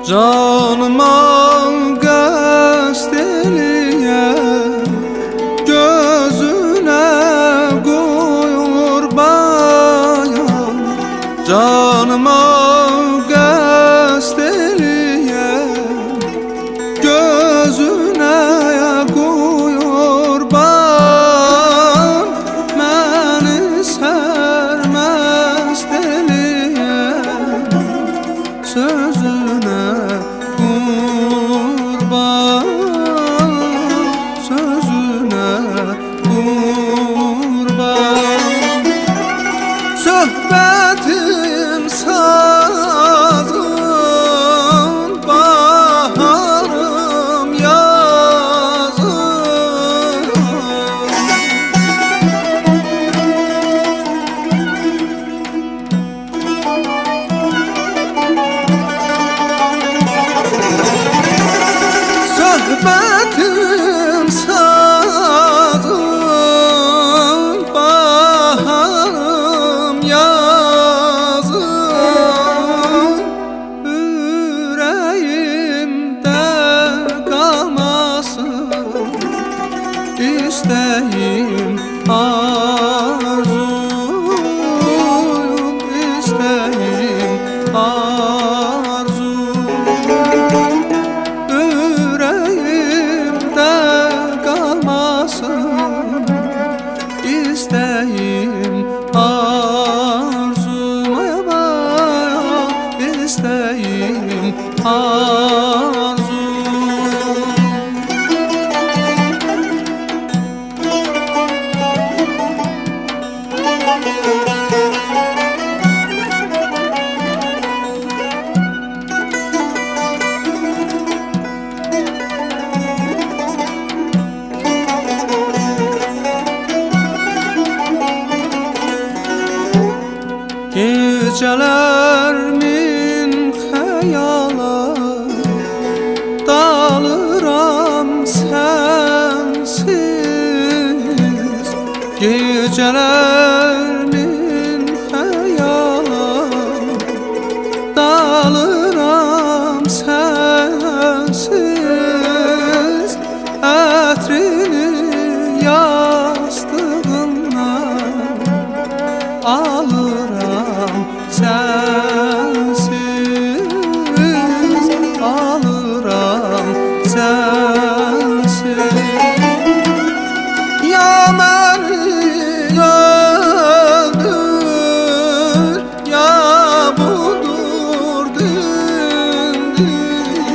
Canıma qəsd eləyən gözünə qoyur bayan. Canıma qəsd eləyən gözünə qoyur bayan. Məni sərməst eləyən sözünə qurban, sözünə qurban. Söhbətim sazım, baharım yazım. Söhbətim sazım, baharım yazım. Ürəyimdə qalmasın istəyim, arzum, istəyim, arzum. Ürəyimdə qalmasın istəyim, arzum. Ay bayan, istəyim, arzum. Gecələr min xəyala dalıram sənsiz. Gecələr min xəyala dalıram sənsiz. Ətrini yastığından alıram sensiz, alıram sensiz. Ya beni öldür, ya budur dindir.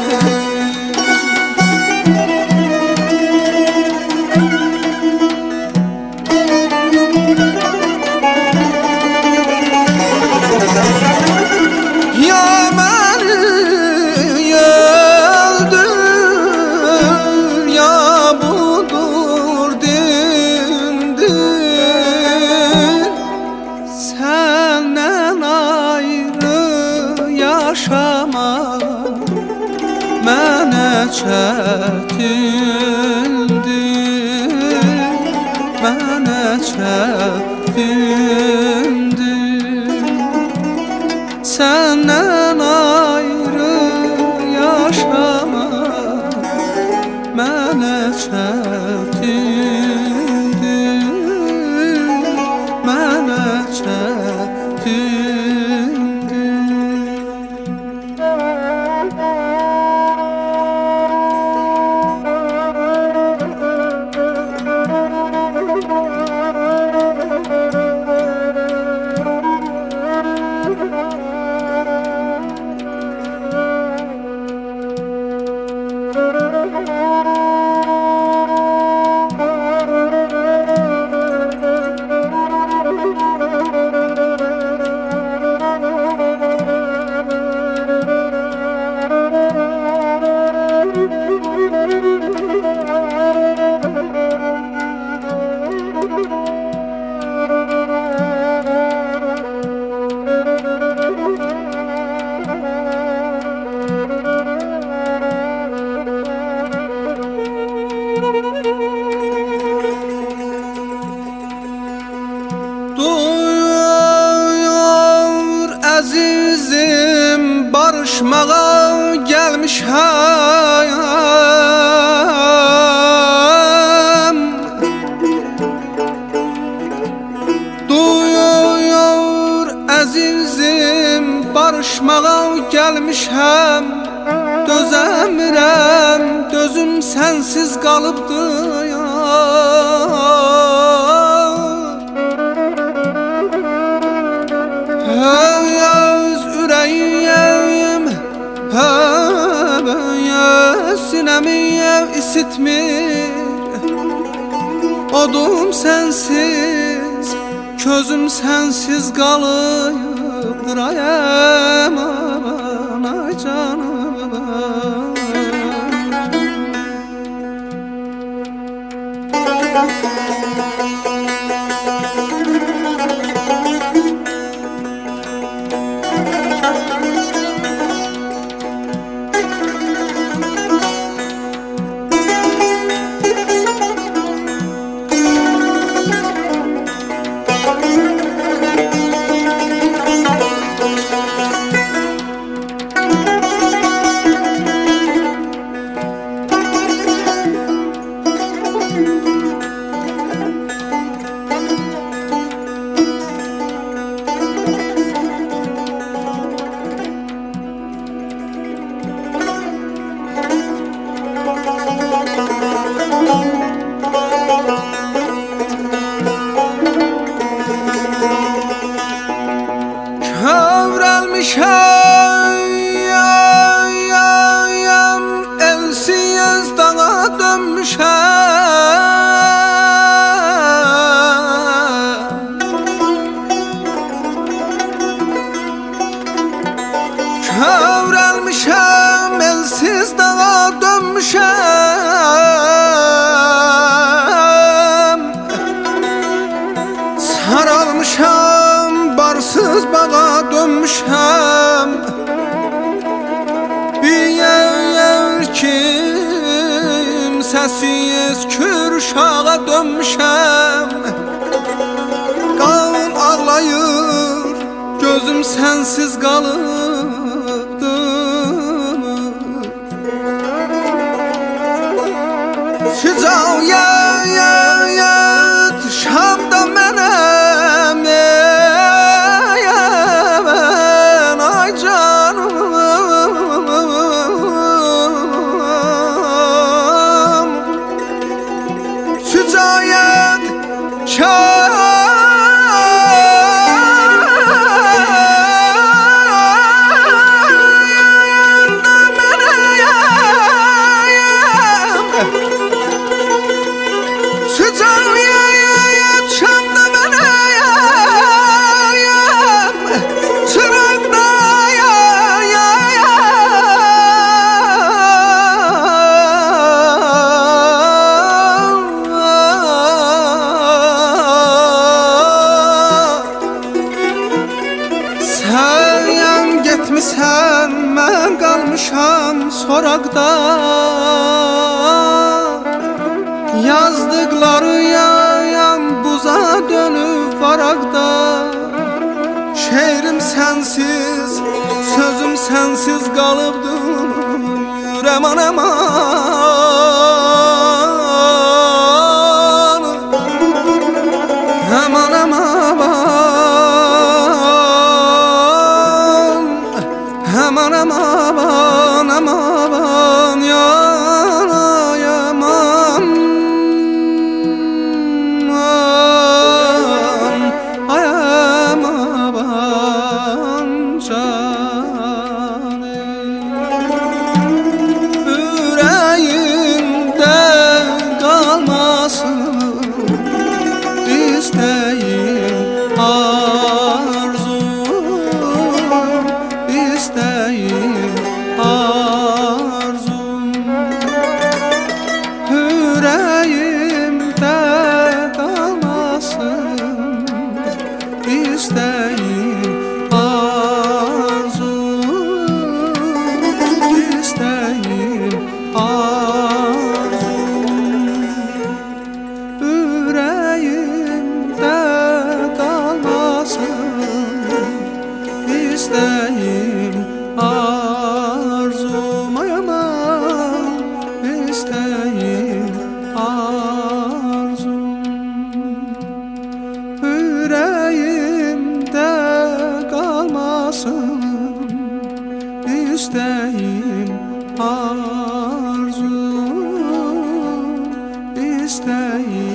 Ya beni öldür, ya budur dindir. Senden ayrı yaşamak mənə çətindir, mənə çətindir. Senden ayrı yaşamak mənə çətindir, mənə çətindir. Duyur əzizim barışmağa gəlmişəm. Duyuyor əzizim, barışmağa gəlmişəm. Dözəmirəm, dözüm sənsiz qalıbdı ya. Öz ürəyim, sinəmi isitmir. Odum sənsiz, közüm sənsiz qalıbdır. Ay aman, ay canım. Kövrəlmişəm, elsiz dağa dönmüşəm. Kövrəlmişəm, elsiz dağa dönmüşəm. Saralmışam, barsız bağa dönmüşəm. Bir yer kimsəsiz kürşağa dönmüşəm. Qan ağlayır, gözüm sənsiz qalıbdı. Sıcağıyat Şamda mənəm, ay canım. Sıcağıyat getmisən, mən qalmışam soraqda. Yazdıqları yayam buza dönüb varaqda. Şeirim sənsiz, sözüm sənsiz qalıbdı. Aman aman, aman aman, aman aman, aman ya yaman, ay aman canım. Yüreğimde kalmasın isteğim, arzum, isteğim, arzum. Yüreğimde kalmasın isteğim, arzum, isteğim, arzum. Yüreğimde istəyir.